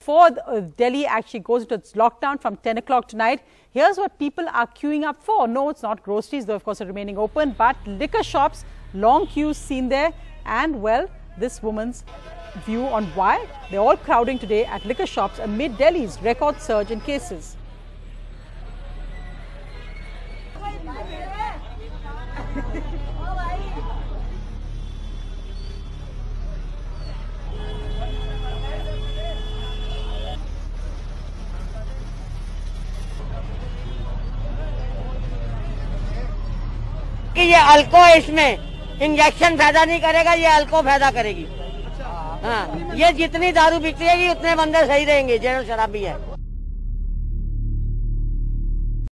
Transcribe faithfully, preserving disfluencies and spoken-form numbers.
before uh, Delhi actually goes into its lockdown from ten o'clock tonight. Here's what people are queuing up for. No, it's not groceries, though of course are remaining open, but liquor shops, long queues seen there. And well, this woman's view on why they're all crowding today at liquor shops amid Delhi's record surge in cases. कि ये अल्को इसमें injection फायदा नहीं करेगा, ये अल्को फायदा करेगी। हाँ, ये जितनी दारू बिकती है उतने बंदे सही रहेंगे, जेनरल शराबी है।